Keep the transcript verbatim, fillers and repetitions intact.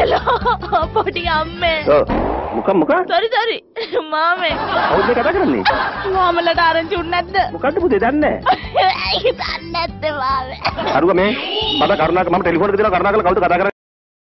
අයියලෝ පොඩි අම්මේ. ඔව්. මොකක් මොකක්? sorry sorry. මාමේ. කවුද මේ කතා කරන්නේ? මාමලට ආරංචි උන්නේ නැද්ද? මොකද්ද පුතේ දන්නේ නැහැ. ඇයි දන්නේ නැත්තේ මාමේ? අරුග මේ මම කරුණාක මම ටෙලිෆෝන් එක දෙනවා කරුණාකරලා කවුද කතා කරන්නේ?